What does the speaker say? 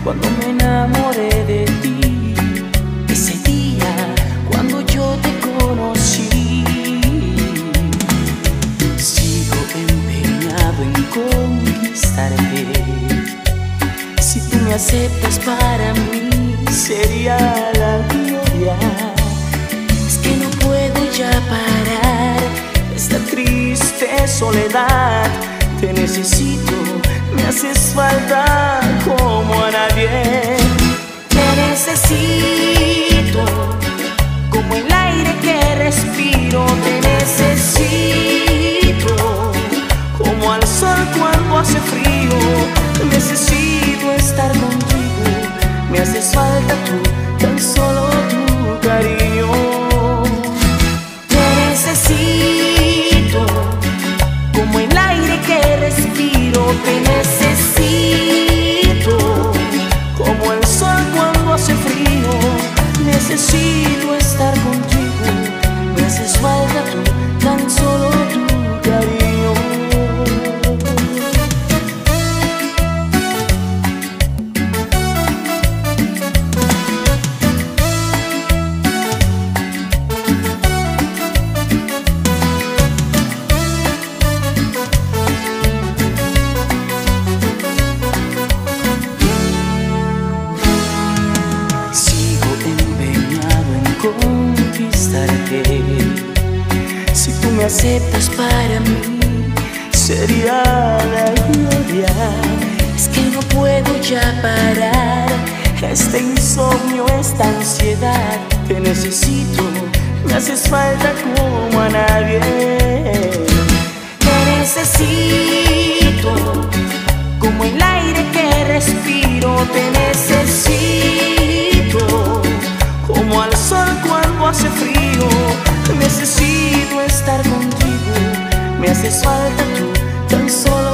cuando me enamoré de ti, ese día cuando yo te conocí. Sigo empeñado en conquistarte. Si tú me aceptas, para mí sería la gloria. Es que no puedo ya parar esta triste soledad. Te necesito, me haces falta como a nadie. Te necesito como el aire que respiro. Te necesito como al sol cuando hace frío. Necesito estar contigo, me haces falta tú, tan solo tu cariño. Te necesito como el aire que respiro. Te necesito como el sol cuando hace frío. Necesito estar contigo, me haces falta tú, tan solo tu cariño. Conquistarte. Si tú me aceptas, para mí sería la gloria. Es que no puedo ya parar este insomnio, esta ansiedad. Te necesito, me haces falta como a nadie. Te necesito como el aire que respiro. Te necesito como al sol cuando hace frío. Necesito estar contigo, me haces falta tú, tan solo